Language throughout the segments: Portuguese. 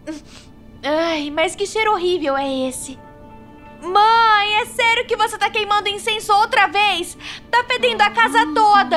Ai, mas que cheiro horrível é esse? Mãe, é sério que você tá queimando incenso outra vez? Tá fedendo a casa toda.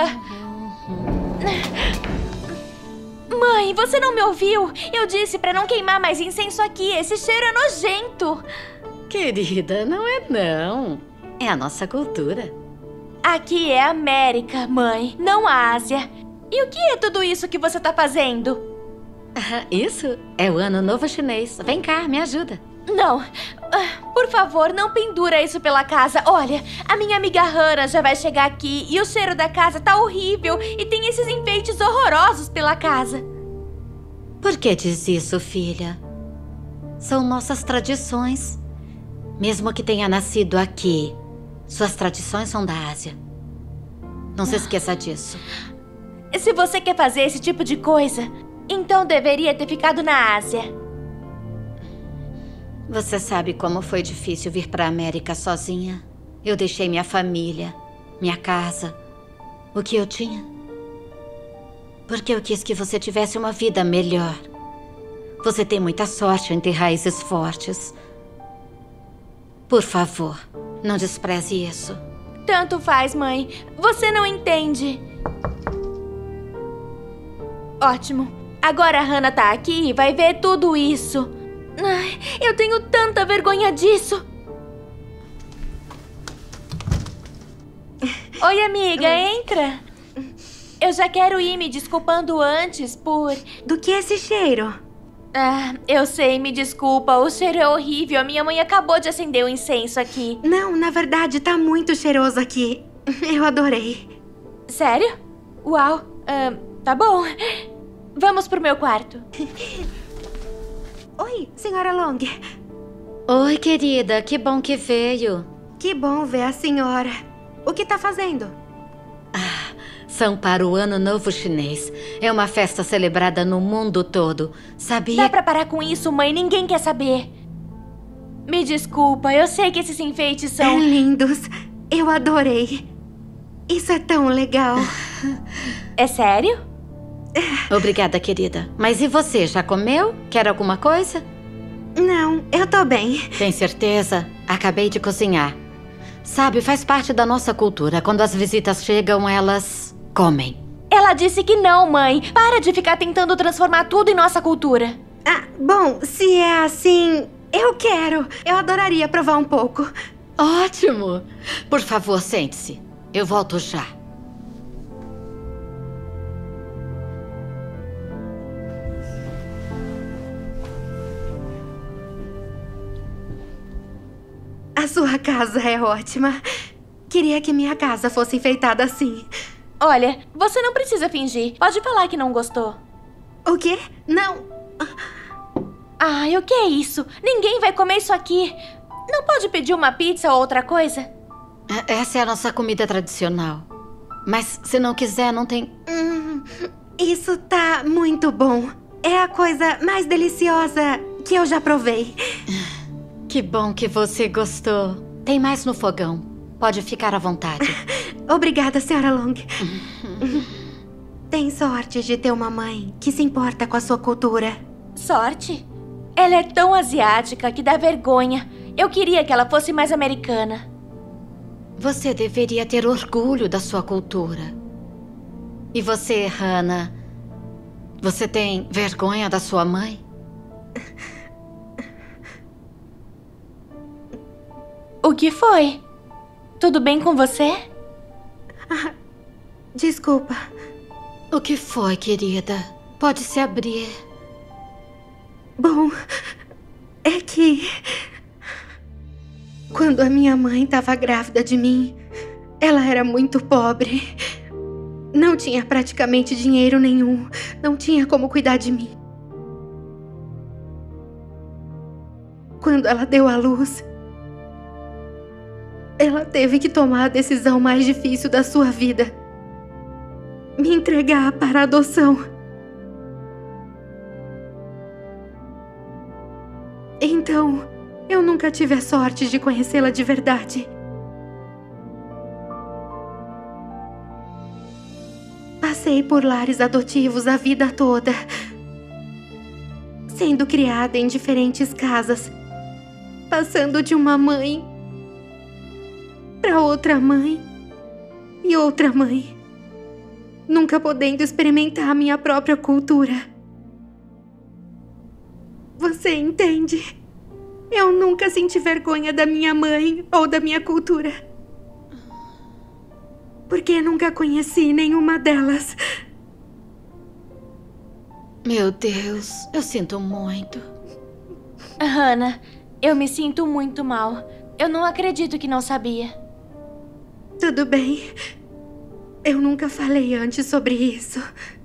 Mãe, você não me ouviu? Eu disse pra não queimar mais incenso aqui. Esse cheiro é nojento. Querida, não é não. É a nossa cultura. Aqui é América, mãe, não Ásia. E o que é tudo isso que você tá fazendo? Isso é o Ano Novo Chinês. Vem cá, me ajuda. Não, por favor, não pendura isso pela casa. Olha, a minha amiga Hannah já vai chegar aqui e o cheiro da casa tá horrível e tem esses enfeites horrorosos pela casa. Por que diz isso, filha? São nossas tradições. Mesmo que tenha nascido aqui, suas tradições são da Ásia. Não se esqueça disso. Se você quer fazer esse tipo de coisa, então deveria ter ficado na Ásia. Você sabe como foi difícil vir para a América sozinha? Eu deixei minha família, minha casa, o que eu tinha. Porque eu quis que você tivesse uma vida melhor. Você tem muita sorte em ter raízes fortes. Por favor, não despreze isso. Tanto faz, mãe. Você não entende. Ótimo. Agora a Hannah tá aqui e vai ver tudo isso. Ai, eu tenho tanta vergonha disso. Oi, amiga, entra. Eu já quero ir me desculpando antes por... Do que é esse cheiro? Ah, eu sei, me desculpa. O cheiro é horrível. A minha mãe acabou de acender o incenso aqui. Não, na verdade, tá muito cheiroso aqui. Eu adorei. Sério? Uau. Tá bom. Vamos pro meu quarto. Oi, senhora Long. Oi, querida. Que bom que veio. Que bom ver a senhora. O que tá fazendo? São para o Ano Novo Chinês. É uma festa celebrada no mundo todo. Sabia? Dá pra parar com isso, mãe? Ninguém quer saber. Me desculpa, eu sei que esses enfeites são... lindos. Eu adorei. Isso é tão legal. É sério? Obrigada, querida. Mas e você, já comeu? Quer alguma coisa? Não, eu tô bem. Tem certeza? Acabei de cozinhar. Sabe, faz parte da nossa cultura. Quando as visitas chegam, elas comem. Ela disse que não, mãe. Para de ficar tentando transformar tudo em nossa cultura. Bom, se é assim, eu quero. Eu adoraria provar um pouco. Ótimo! Por favor, sente-se. Eu volto já. A sua casa é ótima. Queria que minha casa fosse enfeitada assim. Olha, você não precisa fingir. Pode falar que não gostou. O quê? Não. Ai, o que é isso? Ninguém vai comer isso aqui. Não pode pedir uma pizza ou outra coisa? Essa é a nossa comida tradicional. Mas se não quiser, não tem... Isso tá muito bom. É a coisa mais deliciosa que eu já provei. Que bom que você gostou. Tem mais no fogão. Pode ficar à vontade. Obrigada, senhora Long. Tem sorte de ter uma mãe que se importa com a sua cultura. Sorte? Ela é tão asiática que dá vergonha. Eu queria que ela fosse mais americana. Você deveria ter orgulho da sua cultura. E você, Hannah? Você tem vergonha da sua mãe? O que foi? Tudo bem com você? Desculpa. O que foi, querida? Pode se abrir. Bom, é que... Quando a minha mãe estava grávida de mim, ela era muito pobre. Não tinha praticamente dinheiro nenhum. Não tinha como cuidar de mim. Quando ela deu à luz, ela teve que tomar a decisão mais difícil da sua vida. Me entregar para adoção. Então, eu nunca tive a sorte de conhecê-la de verdade. Passei por lares adotivos a vida toda. sendo criada em diferentes casas, passando de uma mãe para outra mãe e outra mãe, nunca podendo experimentar a minha própria cultura. Você entende? Eu nunca senti vergonha da minha mãe ou da minha cultura, porque nunca conheci nenhuma delas. Meu Deus, eu sinto muito. Hannah, eu me sinto muito mal. Eu não acredito que não sabia. Tudo bem. Eu nunca falei antes sobre isso.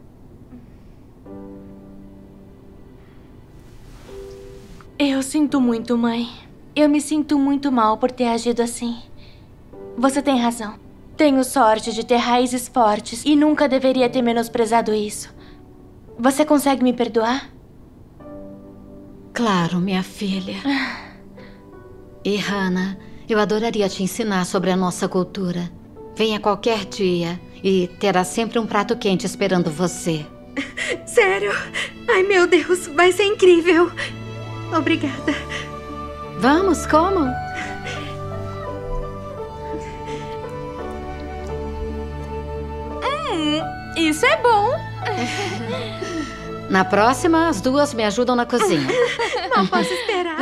Eu sinto muito, mãe. Eu me sinto muito mal por ter agido assim. Você tem razão. Tenho sorte de ter raízes fortes e nunca deveria ter menosprezado isso. Você consegue me perdoar? Claro, minha filha. E Hannah, eu adoraria te ensinar sobre a nossa cultura. Venha qualquer dia e terá sempre um prato quente esperando você. Sério? Ai, meu Deus, vai ser incrível. Obrigada. Vamos, comam. Isso é bom. Na próxima, as duas me ajudam na cozinha. Não posso esperar.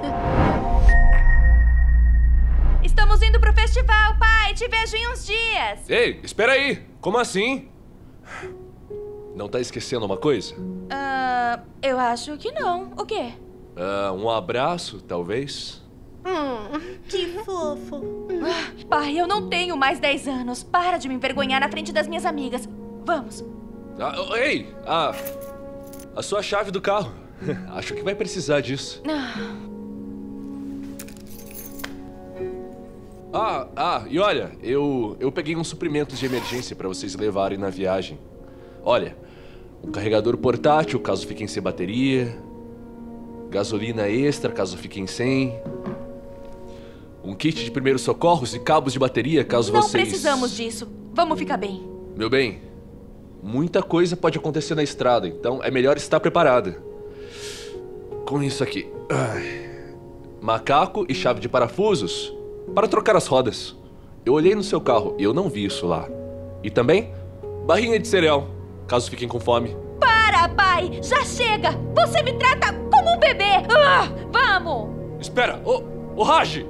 Estamos indo pro festival, pai. Te vejo em uns dias. Ei, espera aí. Como assim? Não tá esquecendo uma coisa? Eu acho que não. O quê? Um abraço, talvez? Que fofo. Pai, eu não tenho mais 10 anos. Para de me envergonhar na frente das minhas amigas. Vamos. Ei, a sua chave do carro. Acho que vai precisar disso. E olha, eu peguei uns suprimentos de emergência pra vocês levarem na viagem. Olha, um carregador portátil, caso fiquem sem bateria. Gasolina extra, caso fiquem sem. Um kit de primeiros socorros e cabos de bateria, caso vocês... Não precisamos disso. Vamos ficar bem. Meu bem, muita coisa pode acontecer na estrada, então é melhor estar preparada. Com isso aqui. Macaco e chave de parafusos para trocar as rodas. Eu olhei no seu carro e eu não vi isso lá. E também, barrinha de cereal, caso fiquem com fome. Para, pai! Já chega! Você me trata como um bebê! Vamos! Espera! Ô, Raj!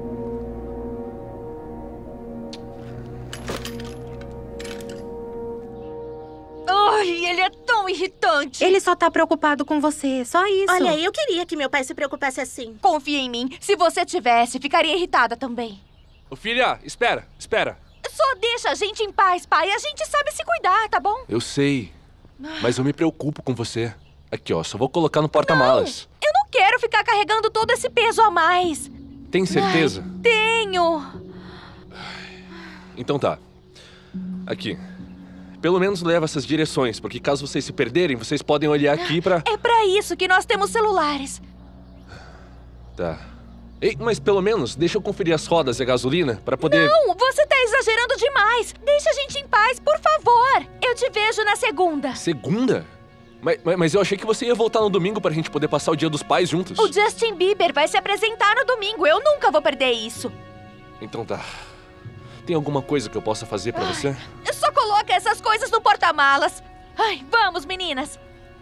Ai, ele é tão irritante. Ele só tá preocupado com você, só isso. Olha, eu queria que meu pai se preocupasse assim. Confia em mim. Se você tivesse, ficaria irritada também. Ô, filha, espera. Só deixa a gente em paz, pai. A gente sabe se cuidar, tá bom? Eu sei, mas eu me preocupo com você. Aqui, ó, só vou colocar no porta-malas. Eu não quero ficar carregando todo esse peso a mais. Tem certeza? Tenho. Então tá. Aqui. Pelo menos leva essas direções, porque caso vocês se perderem, vocês podem olhar aqui pra... É pra isso que nós temos celulares. Tá. Ei, mas pelo menos deixa eu conferir as rodas e a gasolina pra poder... Não, você tá exagerando demais. Deixa a gente em paz, por favor. Eu te vejo na segunda. Segunda? Mas eu achei que você ia voltar no domingo pra gente poder passar o Dia dos Pais juntos. O Justin Bieber vai se apresentar no domingo. Eu nunca vou perder isso. Então tá. Tem alguma coisa que eu possa fazer pra você? Só coloca essas coisas no porta-malas. Ai, vamos, meninas.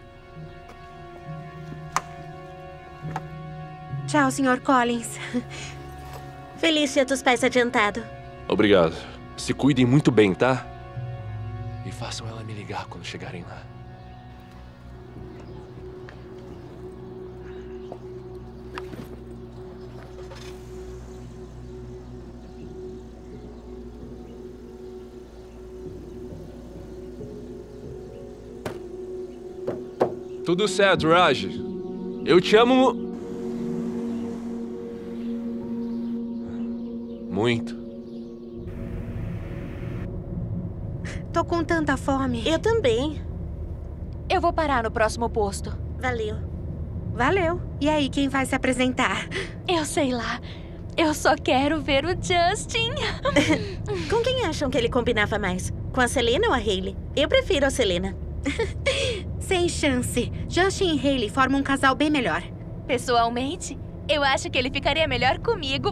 Tchau, Sr. Collins. Feliz Dia dos Pais adiantado. Obrigado. Se cuidem muito bem, tá? E façam ela me ligar quando chegarem lá. Tudo certo, Raj. Eu te amo... muito. Tô com tanta fome. Eu também. Eu vou parar no próximo posto. Valeu. Valeu. E aí, quem vai se apresentar? Eu sei lá. Eu só quero ver o Justin. Com quem acham que ele combinava mais? Com a Selena ou a Hailey? Eu prefiro a Selena. Sem chance. Justin e Hailey formam um casal bem melhor. Pessoalmente, eu acho que ele ficaria melhor comigo.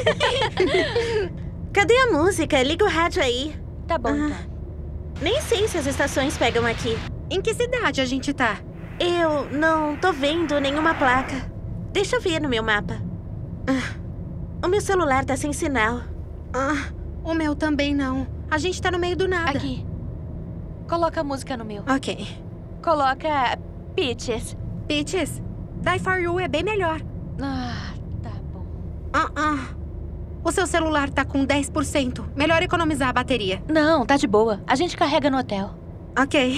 Cadê a música? Liga o rádio aí. Tá bom, então. Nem sei se as estações pegam aqui. Em que cidade a gente tá? Eu não tô vendo nenhuma placa. Deixa eu ver no meu mapa. O meu celular tá sem sinal. O meu também não. A gente tá no meio do nada. Aqui. Coloca a música no meu. Ok. Coloca Peaches. Peaches, Die For You é bem melhor. Ah, tá bom. O seu celular tá com 10%. Melhor economizar a bateria. Não, tá de boa. A gente carrega no hotel. Ok.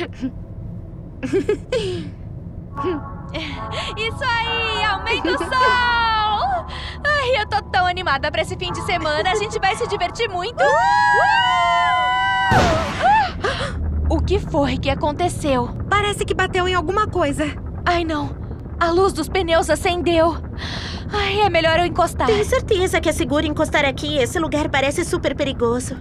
Isso aí! Aumenta o som! Ai, eu tô tão animada pra esse fim de semana. A gente vai se divertir muito. O que foi que aconteceu? Parece que bateu em alguma coisa. Ai, não. A luz dos pneus acendeu. Ai, é melhor eu encostar. Tenho certeza que é seguro encostar aqui. Esse lugar parece super perigoso.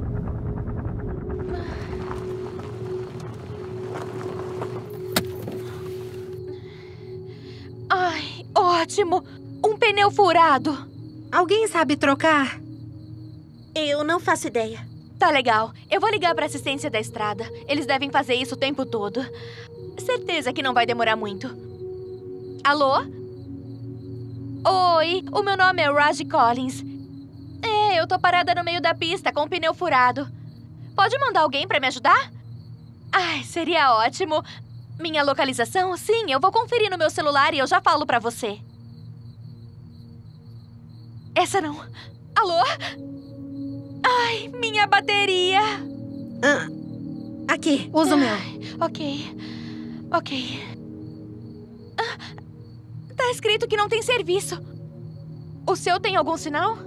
Ai, ótimo. Um pneu furado. Alguém sabe trocar? Eu não faço ideia. Tá legal. Eu vou ligar pra assistência da estrada. Eles devem fazer isso o tempo todo. Certeza que não vai demorar muito. Alô? Oi, o meu nome é Raj Collins. Eu tô parada no meio da pista com o pneu furado. Pode mandar alguém pra me ajudar? Ai, seria ótimo. Minha localização? Sim, eu vou conferir no meu celular e eu já falo pra você. Essa não. Alô? Ai, minha bateria. Aqui, usa o meu. Ok. Tá escrito que não tem serviço. O seu tem algum sinal?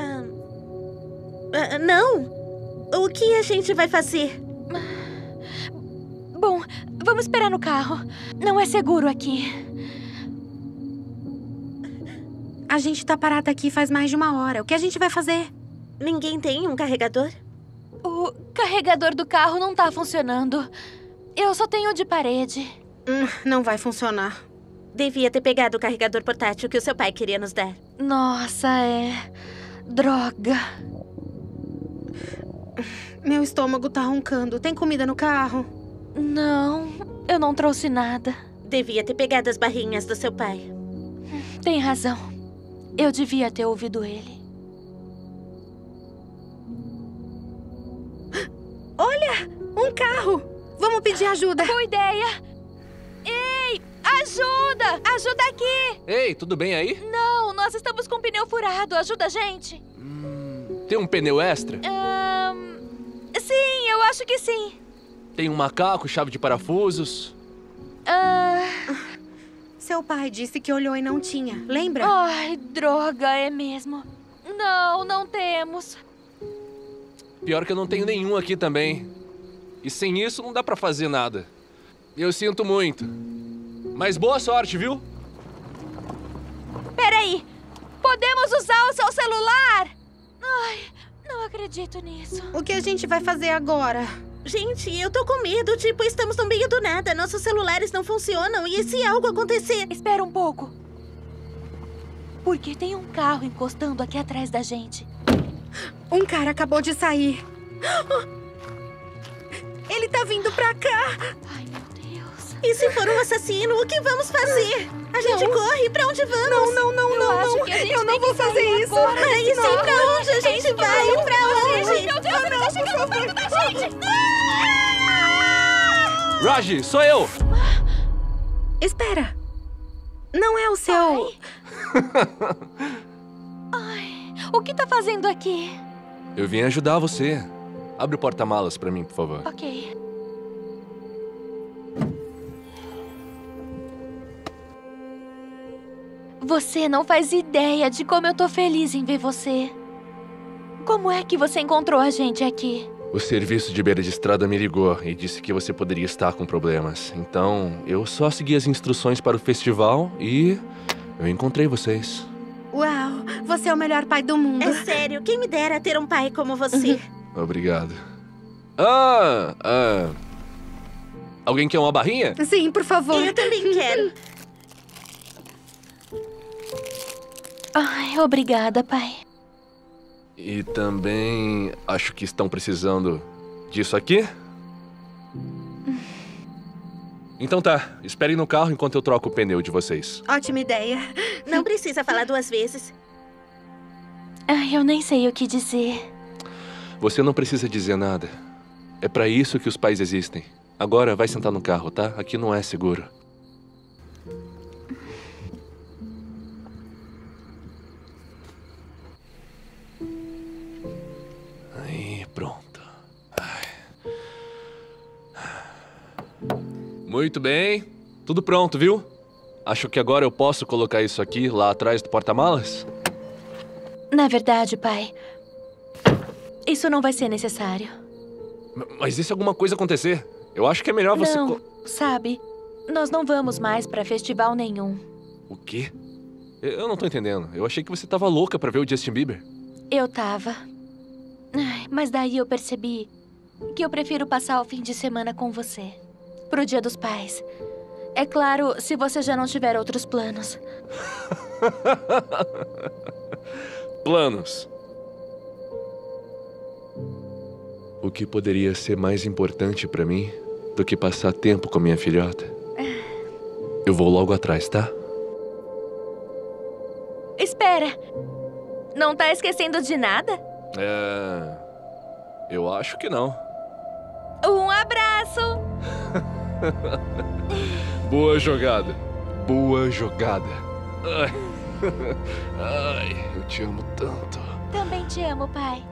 Não. O que a gente vai fazer? Bom, vamos esperar no carro. Não é seguro aqui. A gente tá parada aqui faz mais de uma hora. O que a gente vai fazer? Ninguém tem um carregador? O carregador do carro não tá funcionando. Eu só tenho de parede. Não vai funcionar. Devia ter pegado o carregador portátil que o seu pai queria nos dar. Nossa, droga. Meu estômago tá roncando. Tem comida no carro? Não, eu não trouxe nada. Devia ter pegado as barrinhas do seu pai. Tem razão. Eu devia ter ouvido ele. Olha! Um carro! Vamos pedir ajuda. Boa ideia! Ei! Ajuda! Ajuda aqui! Ei, tudo bem aí? Não, nós estamos com o pneu furado. Ajuda a gente. Tem um pneu extra? Sim, eu acho que sim. Tem um macaco, chave de parafusos? Seu pai disse que olhou e não tinha. Lembra? Ai, droga, é mesmo. Não temos. Pior que eu não tenho nenhum aqui também. E sem isso não dá pra fazer nada. Eu sinto muito. Mas boa sorte, viu? Peraí! Podemos usar o seu celular? Ai, não acredito nisso. O que a gente vai fazer agora? Gente, eu tô com medo. Tipo, estamos no meio do nada. Nossos celulares não funcionam. E se algo acontecer? Espera um pouco. Porque tem um carro encostando aqui atrás da gente. Um cara acabou de sair. Ele tá vindo pra cá. Ai, meu Deus. E se for um assassino, o que vamos fazer? A gente corre? Pra onde vamos? Não. acho que a gente Eu não tem vou que sair fazer isso. agora. Mas e pra onde a gente vai? Pra onde? Meu Deus, ele tá chegando perto da gente. Raj, sou eu! Espera. Não é o seu... Ai, o que tá fazendo aqui? Eu vim ajudar você. Abre o porta-malas pra mim, por favor. Ok. Você não faz ideia de como eu tô feliz em ver você. Como é que você encontrou a gente aqui? O serviço de beira de estrada me ligou e disse que você poderia estar com problemas. Então, eu só segui as instruções para o festival e eu encontrei vocês. Uau, você é o melhor pai do mundo. É sério, quem me dera ter um pai como você. Obrigado. Alguém quer uma barrinha? Sim, por favor. Eu também quero. Ai, obrigada, pai. E também acho que estão precisando disso aqui. Então tá, esperem no carro enquanto eu troco o pneu de vocês. Ótima ideia. Não precisa falar 2 vezes. Ai, eu nem sei o que dizer. Você não precisa dizer nada. É pra isso que os pais existem. Agora vai sentar no carro, tá? Aqui não é seguro. Aí, pronto. Ai. Muito bem. Tudo pronto, viu? Acho que agora eu posso colocar isso aqui lá atrás do porta-malas? Na verdade, pai, isso não vai ser necessário. Mas e se alguma coisa acontecer? Eu acho que é melhor você... Não, sabe, nós não vamos mais pra festival nenhum. O quê? Eu não tô entendendo. Eu achei que você tava louca pra ver o Justin Bieber. Eu tava. Ai, mas daí eu percebi que eu prefiro passar o fim de semana com você. Pro Dia dos Pais. É claro, se você já não tiver outros planos. Planos. O que poderia ser mais importante pra mim do que passar tempo com minha filhota? Eu vou logo atrás, tá? Espera! Não tá esquecendo de nada? Eu acho que não. Um abraço! Boa jogada. Boa jogada. Ai. Ai, eu te amo tanto. Também te amo, pai.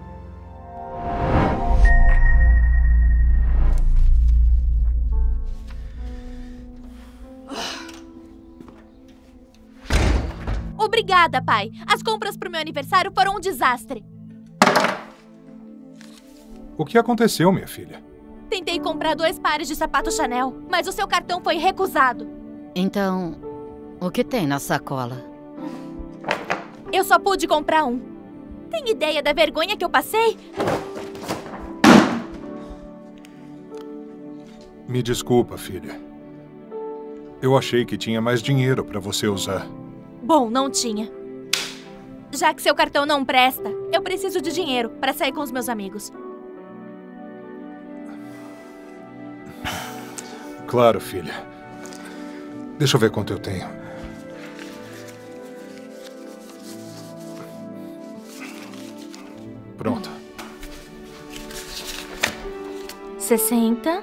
Obrigada, pai. As compras pro meu aniversário foram um desastre. O que aconteceu, minha filha? Tentei comprar 2 pares de sapato Chanel, mas o seu cartão foi recusado. Então, o que tem na sacola? Eu só pude comprar um. Tem ideia da vergonha que eu passei? Me desculpa, filha. Eu achei que tinha mais dinheiro pra você usar. Bom, não tinha. Já que seu cartão não presta, eu preciso de dinheiro para sair com os meus amigos. Claro, filha. Deixa eu ver quanto eu tenho. Pronto. 60,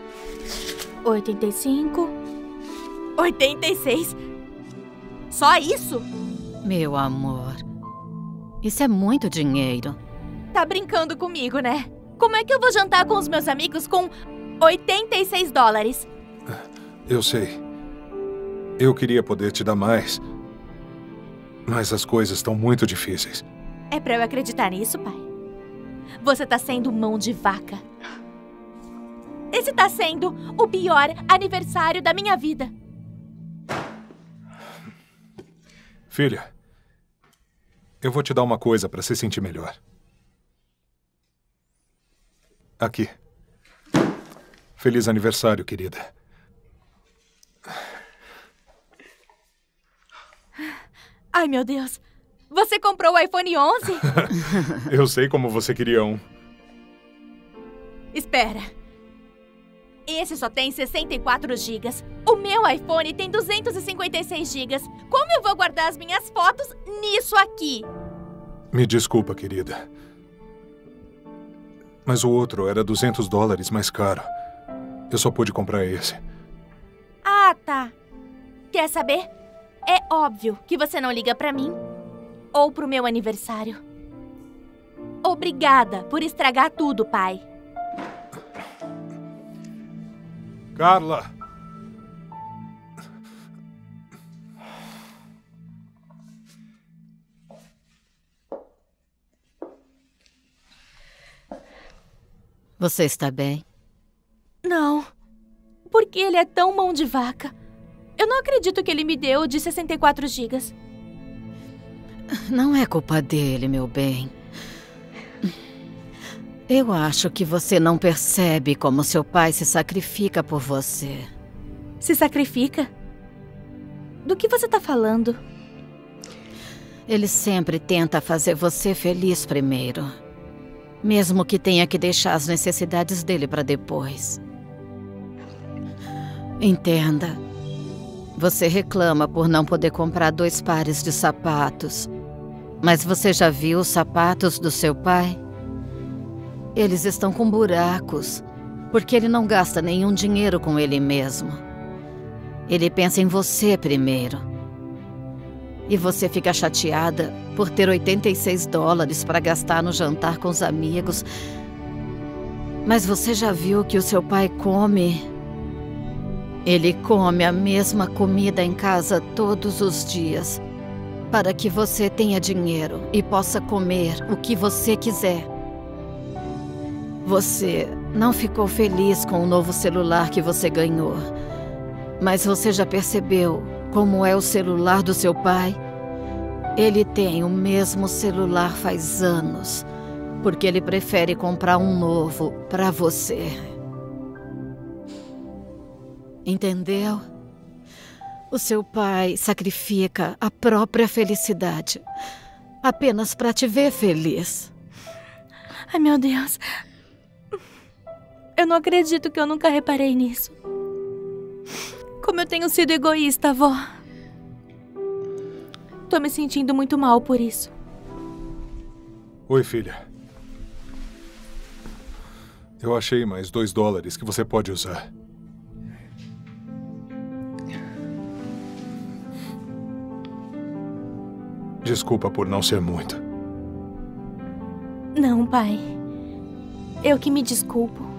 85, 86. Só isso? Meu amor, isso é muito dinheiro. Tá brincando comigo, né? Como é que eu vou jantar com os meus amigos com 86 dólares? Eu sei. Eu queria poder te dar mais. Mas as coisas estão muito difíceis. É pra eu acreditar nisso, pai? Você tá sendo mão de vaca. Esse tá sendo o pior aniversário da minha vida. Filha, eu vou te dar uma coisa pra se sentir melhor. Aqui. Feliz aniversário, querida. Ai, meu Deus. Você comprou o iPhone 11? Eu sei como você queria um. Espera. Esse só tem 64 gigas. O meu iPhone tem 256 gigas. Como eu vou guardar as minhas fotos nisso aqui? Me desculpa, querida. Mas o outro era 200 dólares mais caro. Eu só pude comprar esse. Ah, tá. Quer saber? É óbvio que você não liga pra mim ou pro meu aniversário. Obrigada por estragar tudo, pai. Carla! Você está bem? Não. Por que ele é tão mão de vaca? Eu não acredito que ele me deu de 64 gigas. Não é culpa dele, meu bem. Eu acho que você não percebe como seu pai se sacrifica por você. Se sacrifica? Do que você tá falando? Ele sempre tenta fazer você feliz primeiro. Mesmo que tenha que deixar as necessidades dele para depois. Entenda. Você reclama por não poder comprar 2 pares de sapatos. Mas você já viu os sapatos do seu pai? Eles estão com buracos, porque ele não gasta nenhum dinheiro com ele mesmo. Ele pensa em você primeiro. E você fica chateada por ter $86 para gastar no jantar com os amigos. Mas você já viu que o seu pai come? Ele come a mesma comida em casa todos os dias, para que você tenha dinheiro e possa comer o que você quiser. Você não ficou feliz com o novo celular que você ganhou, mas você já percebeu como é o celular do seu pai? Ele tem o mesmo celular faz anos, porque ele prefere comprar um novo para você. Entendeu? O seu pai sacrifica a própria felicidade apenas para te ver feliz. Ai, meu Deus. Eu não acredito que eu nunca reparei nisso. Como eu tenho sido egoísta, avó. Tô me sentindo muito mal por isso. Oi, filha. Eu achei mais $2 que você pode usar. Desculpa por não ser muito. Não, pai. Eu que me desculpo.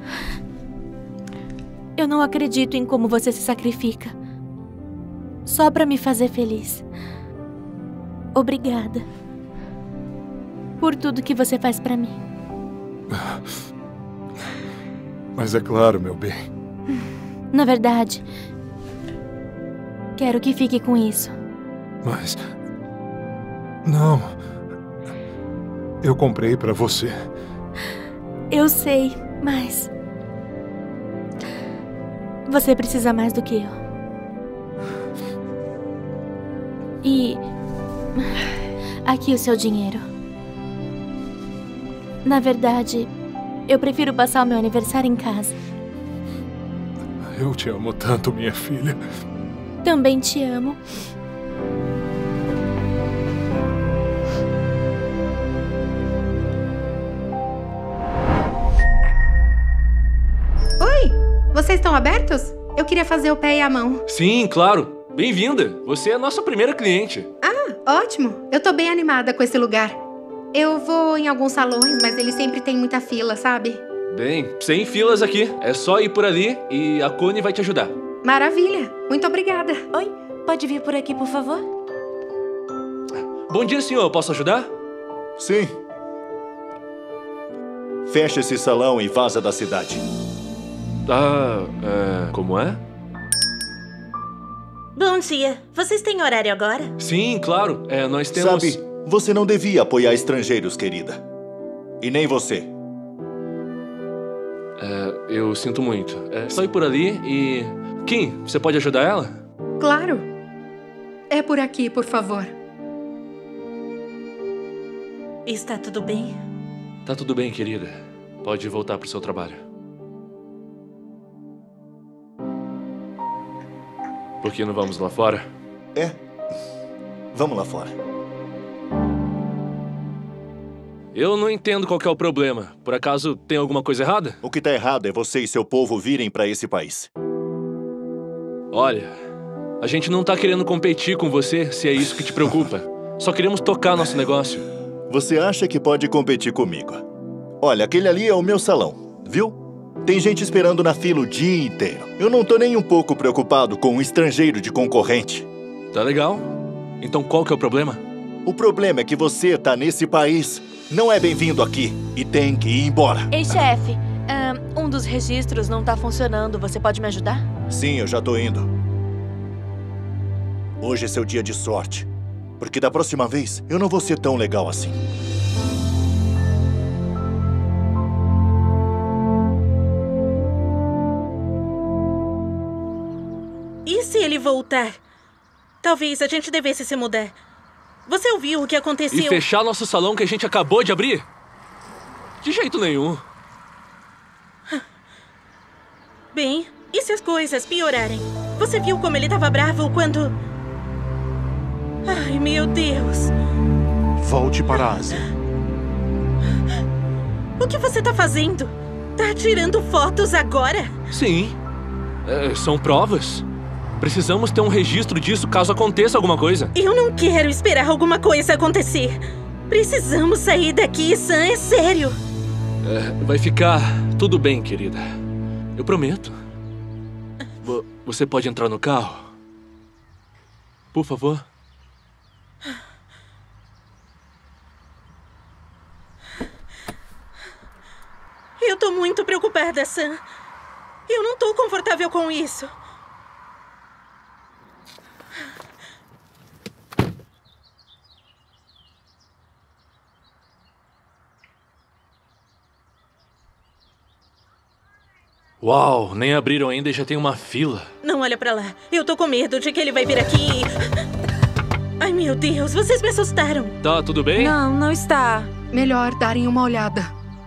Eu não acredito em como você se sacrifica. Só pra me fazer feliz. Obrigada. Por tudo que você faz pra mim. Mas é claro, meu bem. Na verdade, quero que fique com isso. Mas... não. Eu comprei pra você. Eu sei, mas... você precisa mais do que eu. E... aqui o seu dinheiro. Na verdade, eu prefiro passar o meu aniversário em casa. Eu te amo tanto, minha filha. Também te amo. Vocês estão abertos? Eu queria fazer o pé e a mão. Sim, claro. Bem-vinda. Você é a nossa primeira cliente. Ah, ótimo. Eu tô bem animada com esse lugar. Eu vou em alguns salões, mas eles sempre têm muita fila, sabe? Bem, sem filas aqui. É só ir por ali e a Connie vai te ajudar. Maravilha. Muito obrigada. Oi, pode vir por aqui, por favor? Bom dia, senhor. Posso ajudar? Sim. Fecha esse salão e vaza da cidade. Como é? Bom dia. Vocês têm horário agora? Sim, claro. Nós temos... Sabe, você não devia apoiar estrangeiros, querida. E nem você. Eu sinto muito. É só ir por ali e... Kim, você pode ajudar ela? Claro. É por aqui, por favor. Está tudo bem? Tá tudo bem, querida. Pode voltar pro seu trabalho. Por que não vamos lá fora? Vamos lá fora. Eu não entendo qual que é o problema. Por acaso tem alguma coisa errada? O que tá errado é você e seu povo virem pra esse país. Olha, a gente não tá querendo competir com você, se é isso que te preocupa. Só queremos tocar nosso negócio. Você acha que pode competir comigo? Olha, aquele ali é o meu salão, viu? Tem gente esperando na fila o dia inteiro. Eu não tô nem um pouco preocupado com um estrangeiro de concorrente. Tá legal. Então qual que é o problema? O problema é que você tá nesse país. Não é bem-vindo aqui e tem que ir embora. Ei, chefe. Um dos registros não tá funcionando. Você pode me ajudar? Sim, eu já tô indo. Hoje é seu dia de sorte. Porque da próxima vez, eu não vou ser tão legal assim. voltar. Talvez a gente devesse se mudar. Você ouviu o que aconteceu? E fechar nosso salão que a gente acabou de abrir? De jeito nenhum. Bem, e se as coisas piorarem? Você viu como ele estava bravo quando... Ai, meu Deus. Volte para a Ásia. O que você tá fazendo? Tá tirando fotos agora? Sim. São provas. Precisamos ter um registro disso caso aconteça alguma coisa. Eu não quero esperar alguma coisa acontecer. Precisamos sair daqui, Sam, é sério. Vai ficar tudo bem, querida. Eu prometo. Você pode entrar no carro? Por favor. Eu tô muito preocupada, Sam. Eu não tô confortável com isso. Uau, nem abriram ainda e já tem uma fila. Não olha pra lá. Eu tô com medo de que ele vai vir aqui e... Ai, meu Deus, vocês me assustaram. Tá, tudo bem? Não, não está. Melhor darem uma olhada.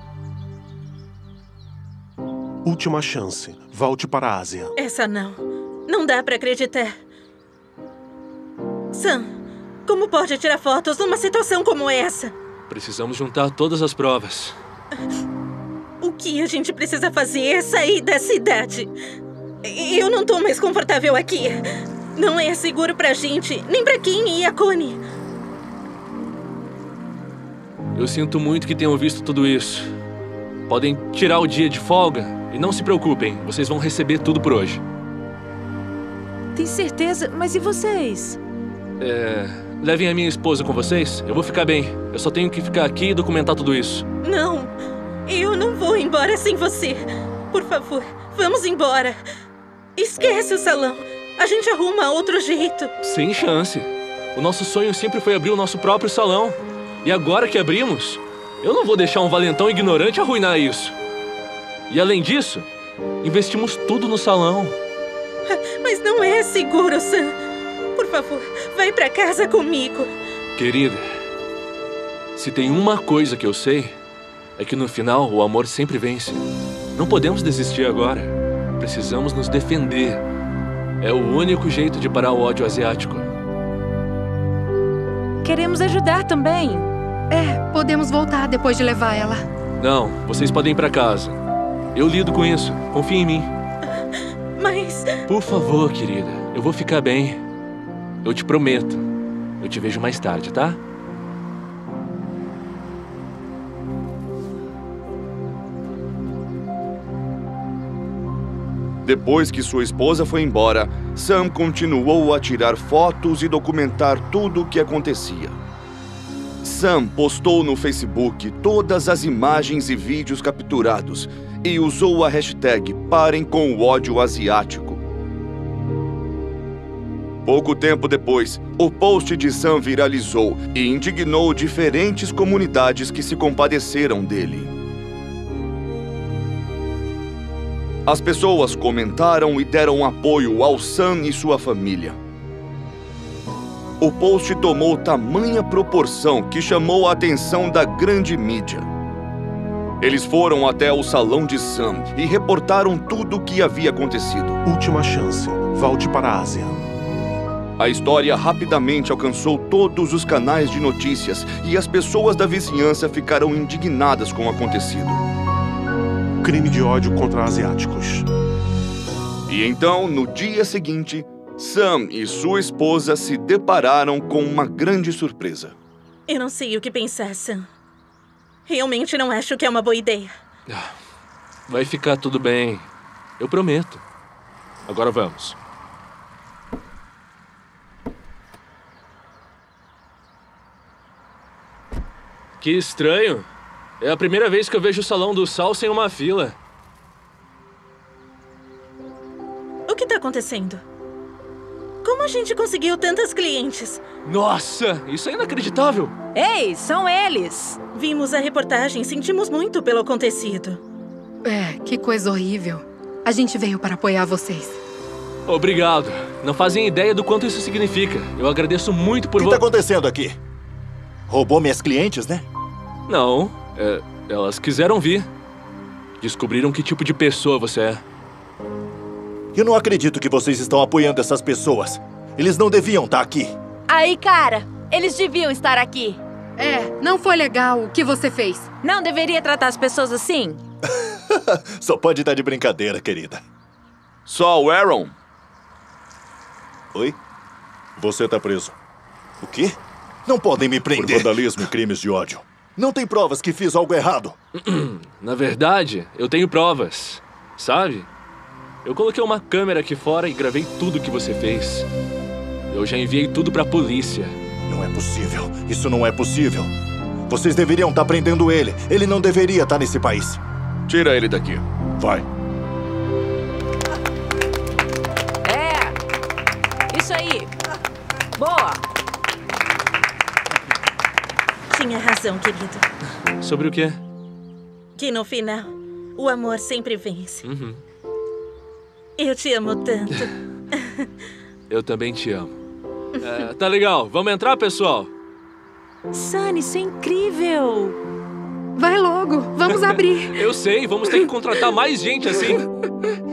Última chance. Volte para a Ásia. Essa não. Não dá pra acreditar. Sam, como pode tirar fotos numa situação como essa? Precisamos juntar todas as provas. O que a gente precisa fazer é sair da cidade. Eu não tô mais confortável aqui. Não é seguro pra gente, nem pra Kim e a Connie. Eu sinto muito que tenham visto tudo isso. Podem tirar o dia de folga e não se preocupem, vocês vão receber tudo por hoje. Tem certeza? Mas e vocês? Levem a minha esposa com vocês, eu vou ficar bem. Eu só tenho que ficar aqui e documentar tudo isso. Não, eu não vou embora sem você. Por favor, vamos embora. Esquece o salão. A gente arruma outro jeito. Sem chance. O nosso sonho sempre foi abrir o nosso próprio salão. E agora que abrimos, eu não vou deixar um valentão ignorante arruinar isso. E além disso, investimos tudo no salão. Mas não é seguro, Sam. Por favor, vai pra casa comigo. Querida, se tem uma coisa que eu sei, é que no final o amor sempre vence. Não podemos desistir agora. Precisamos nos defender. É o único jeito de parar o ódio asiático. Queremos ajudar também. Podemos voltar depois de levar ela. Não, vocês podem ir pra casa. Eu lido com isso. Confie em mim. Mas... Por favor, querida. Eu vou ficar bem. Eu te prometo. Eu te vejo mais tarde, tá? Depois que sua esposa foi embora, Sam continuou a tirar fotos e documentar tudo o que acontecia. Sam postou no Facebook todas as imagens e vídeos capturados e usou a hashtag Parem com o ódio asiático. Pouco tempo depois, o post de Sam viralizou e indignou diferentes comunidades que se compadeceram dele. As pessoas comentaram e deram apoio ao Sam e sua família. O post tomou tamanha proporção que chamou a atenção da grande mídia. Eles foram até o salão de Sam e reportaram tudo o que havia acontecido. Última chance. Volte para a Ásia. A história rapidamente alcançou todos os canais de notícias e as pessoas da vizinhança ficaram indignadas com o acontecido. Crime de ódio contra asiáticos. E então, no dia seguinte, Sam e sua esposa se depararam com uma grande surpresa. Eu não sei o que pensar, Sam. Realmente não acho que é uma boa ideia. Vai ficar tudo bem. Eu prometo. Agora vamos. Que estranho. É a primeira vez que eu vejo o Salão do Sal sem uma fila. O que tá acontecendo? Como a gente conseguiu tantas clientes? Nossa, isso é inacreditável. Ei, são eles. Vimos a reportagem e sentimos muito pelo acontecido. Que coisa horrível. A gente veio para apoiar vocês. Obrigado. Não fazem ideia do quanto isso significa. Eu agradeço muito por... O que tá acontecendo aqui? Roubou minhas clientes, né? Não. Elas quiseram vir. Descobriram que tipo de pessoa você é. Eu não acredito que vocês estão apoiando essas pessoas. Eles não deviam estar aqui. Aí, cara, eles deviam estar aqui. Não foi legal o que você fez. Não deveria tratar as pessoas assim? Só pode estar de brincadeira, querida. Só o Aaron? Oi? Você tá preso. O quê? Não podem me prender. Por vandalismo e crimes de ódio. Não tem provas que fiz algo errado. Na verdade, eu tenho provas. Sabe? Eu coloquei uma câmera aqui fora e gravei tudo que você fez. Eu já enviei tudo pra polícia. Não é possível. Isso não é possível. Vocês deveriam estar prendendo ele. Ele não deveria estar nesse país. Tira ele daqui. Vai. Isso aí. Boa. Tinha razão, querido. Sobre o quê? Que no final, o amor sempre vence. Uhum. Eu te amo tanto. Eu também te amo. Tá legal. Vamos entrar, pessoal? Sunny, isso é incrível. Vai logo, vamos abrir. Eu sei, vamos ter que contratar mais gente assim.